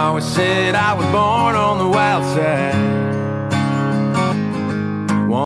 always said I was born on the wild side.